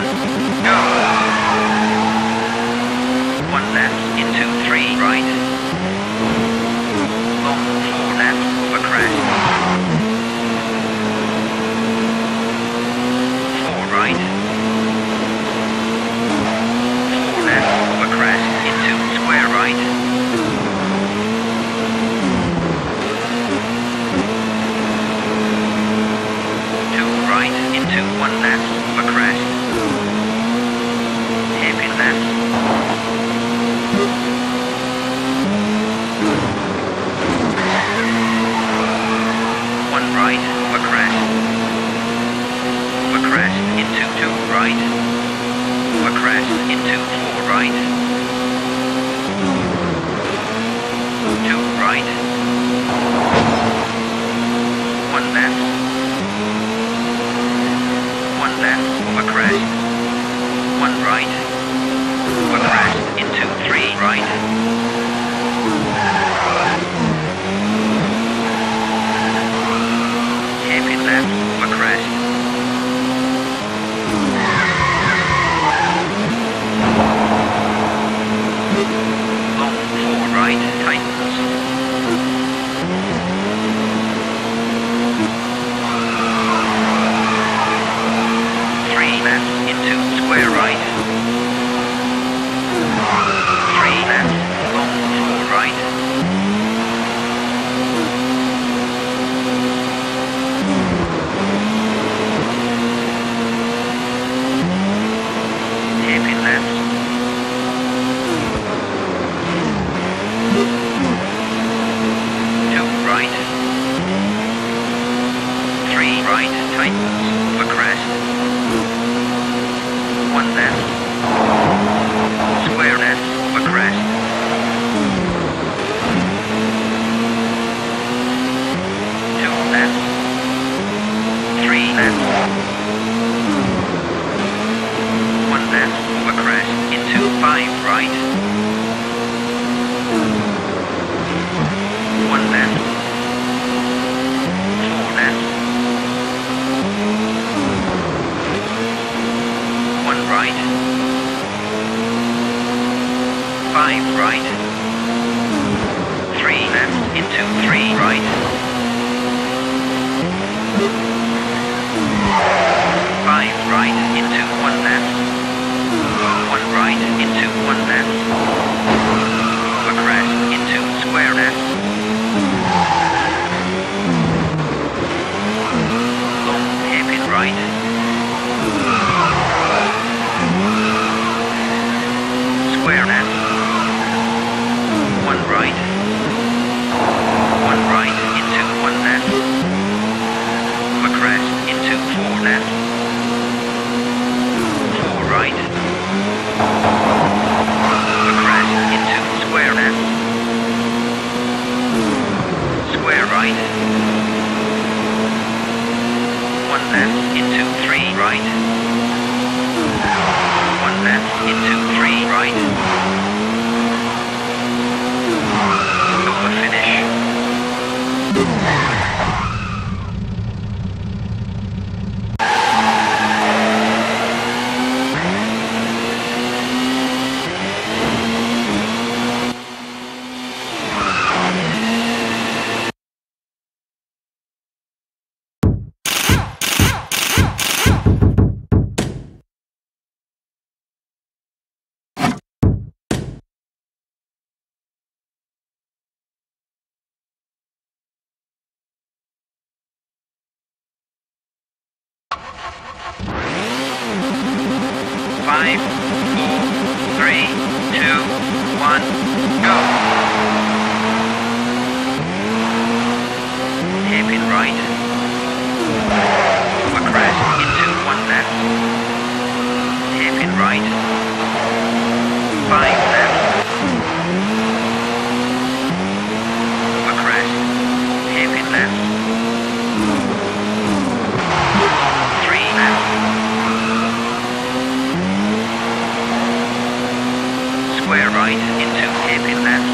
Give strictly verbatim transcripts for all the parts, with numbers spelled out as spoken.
one, go. One left into three right. Long four left over crest. Four right. Four left over crest into square right. Two right into one left over crest. Hairpin left. One right over crest. Over crest into two right. Over crest into four right. Two right. One left. One left over crest. One right. Over crest into three right. Hairpin left over crest. Long four right tightens. Three left into square right. Three left, long four right. Hairpin left. Two right. Three right tightens over crest. One left. Square left over crest. Two left. Three left. One left over crest into five right. One left. Four left. One right. Five right. Three left into three right. Five right into one left. One right into one left. Over crest into square left. Long hairpin right. Square left. One right. One right into one left. Over crest into four left. Four right. Over crest into square left. Square right. One left into three right. One left into three right. Over finish. Five, four, three, two, one, go. Hairpin right. Over crest into one left. Hairpin right. Five left. Over crest. Hairpin left. Three left. Square right into hairpin left.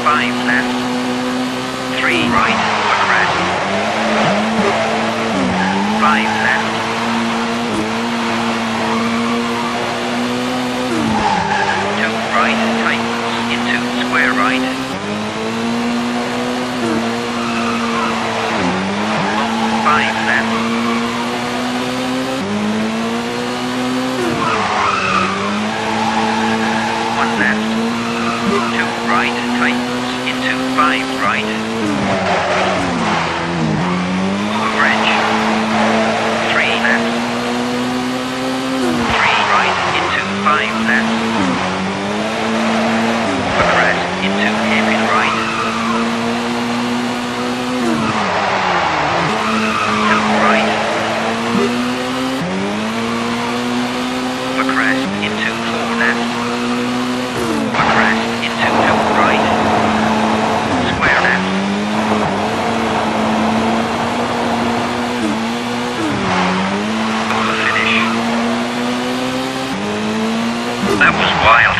five left, three right, over crest, five left, two right, tightens into square right, long five left, one left, two right, tightens into five right, over bridge, three left, three right into five left, over crest into hairpin right, two right, over crest into four left, over crest into two right, square left, over finish. That was wild.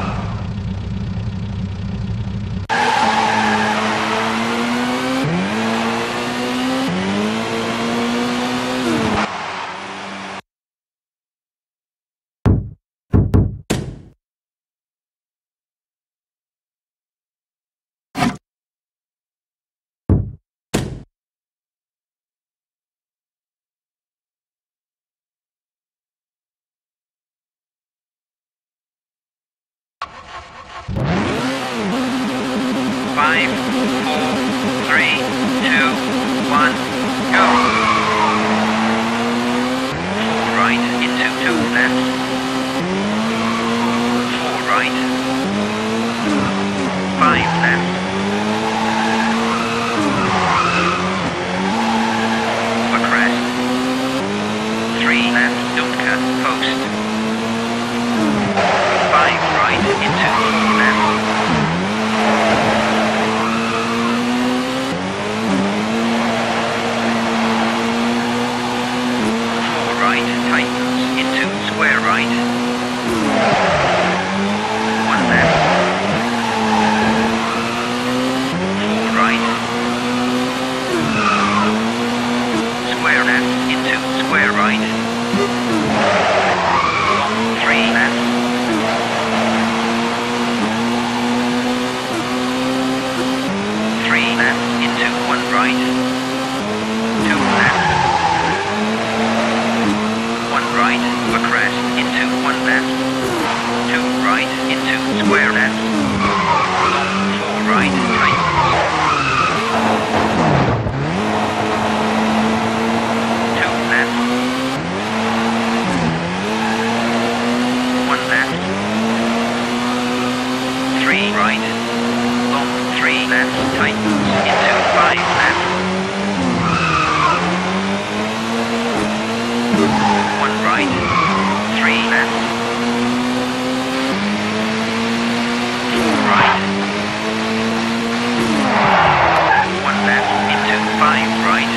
Five, four, three, two, one, go. Four right into two left. Four right. Five left. Over crest. Three left, don't cut, post. Five right into four left. Tightens into square right, one left, four right, square left into square right, three left, three left into one right, two left, right, over crest, into one left, two right, into square left, long four right, tightens, two left, one left, three right, long three left, tightens, into five left, one right, three left, four right, one left into five right,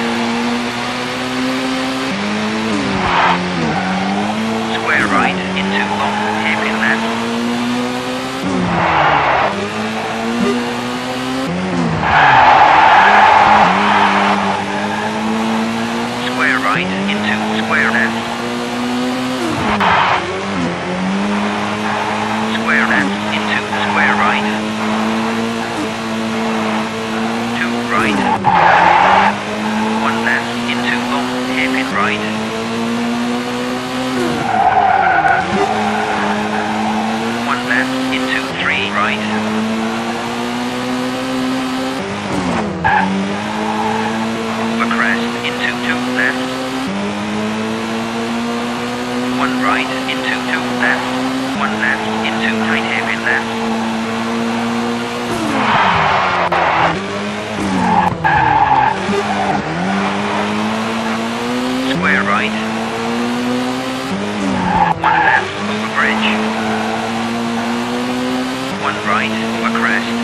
square right into long hairpin left, square right into square left, square left into square right, two right, one left into long hairpin right, one left into three right, over crest into two left, one right into two left, one left into tight hairpin left, square right, one left over bridge, one right over crest,